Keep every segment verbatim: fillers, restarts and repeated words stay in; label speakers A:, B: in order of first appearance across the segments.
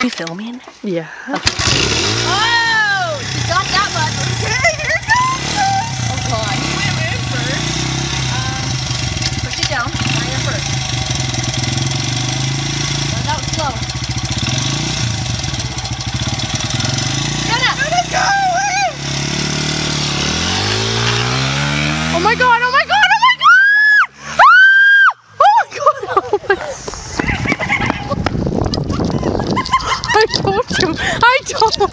A: we filming?
B: Yeah.
A: Okay. Oh! She's got that much. Okay, here it goes! Oh god. You went in first. Um, push it down. Right in first. Start out slow. Jenna! Jenna, go!
B: Oh my god, oh my god, oh my god! Ah! Oh my god, oh my god. I told you, I told you.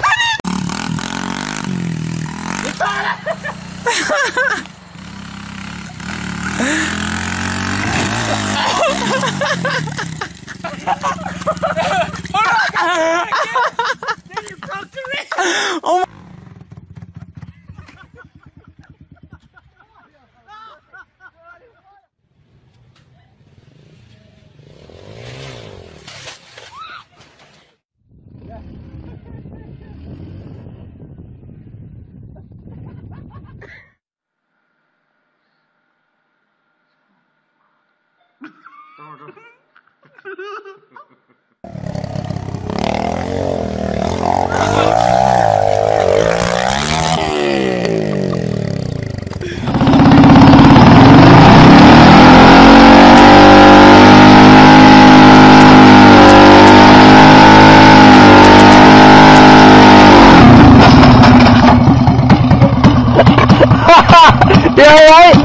B: Oh my. You alright?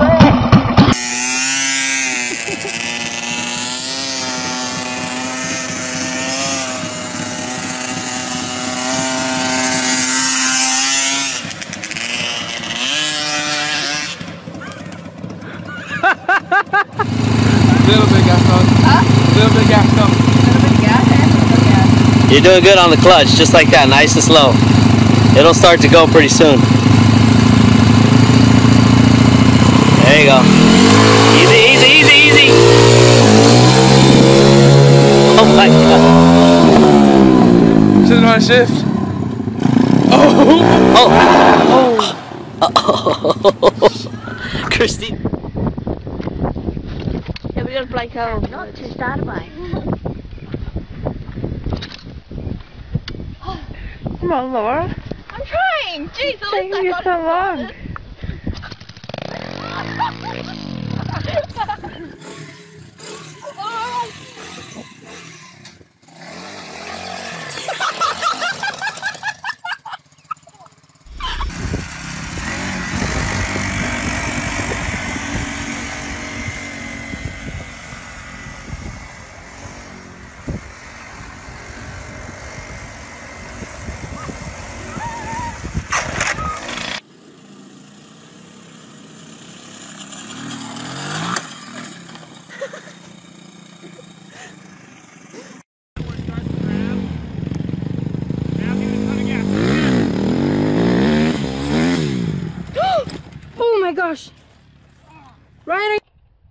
C: Little bit gas on.
A: Huh?
C: Little bit gas on.
A: Little bit of gas, eh? Little gas.
D: You're doing good on the clutch, just like that, nice and slow. It'll start to go pretty soon. There you go. Easy, easy, easy, easy. Oh my god.
C: Shouldn't want to shift. Oh!
D: Oh! Oh! Christine.
B: Yeah, we gotta play home.
A: Not too sad am I?
B: Come on, Laura.
A: I'm trying! Jeez,
B: It's taking you so long. Oh my gosh! Ryan,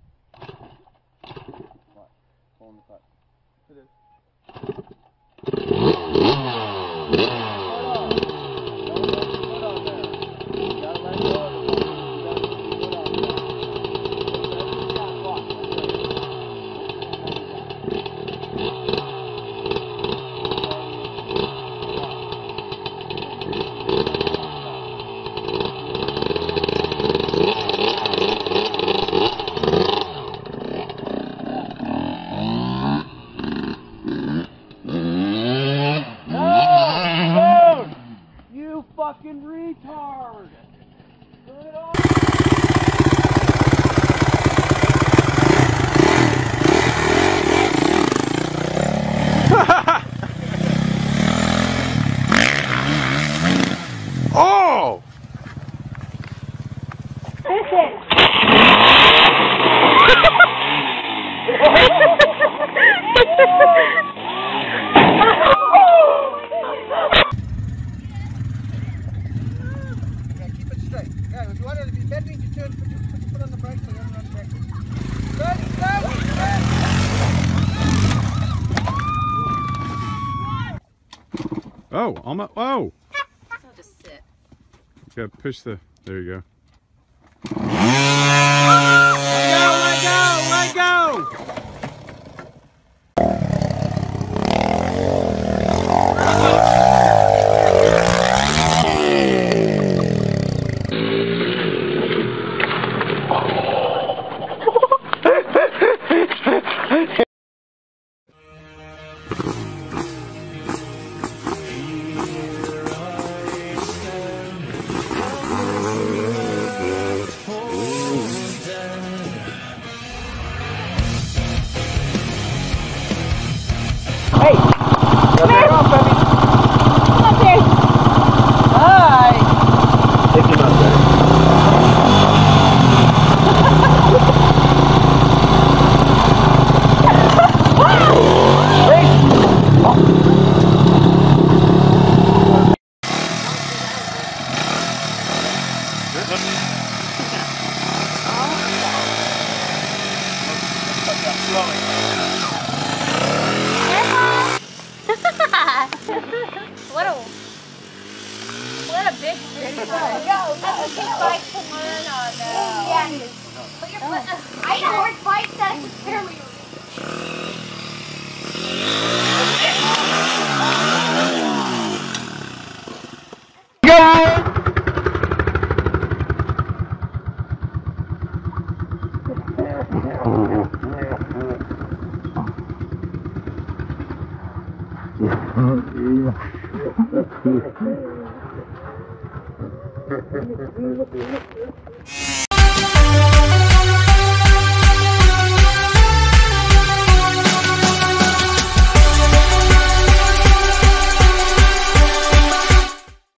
C: Fucking retard! Turn it off! Oh! Oh, almost. Oh!
A: I'll just sit.
C: Gotta push the. There you go.
E: Let go! Let go! Let go!
D: Pick him up, man.
A: What a what a big fish. Go, go. That's a big bite to learn on though. Yeah. Put your foot. I know where bites that to scare me.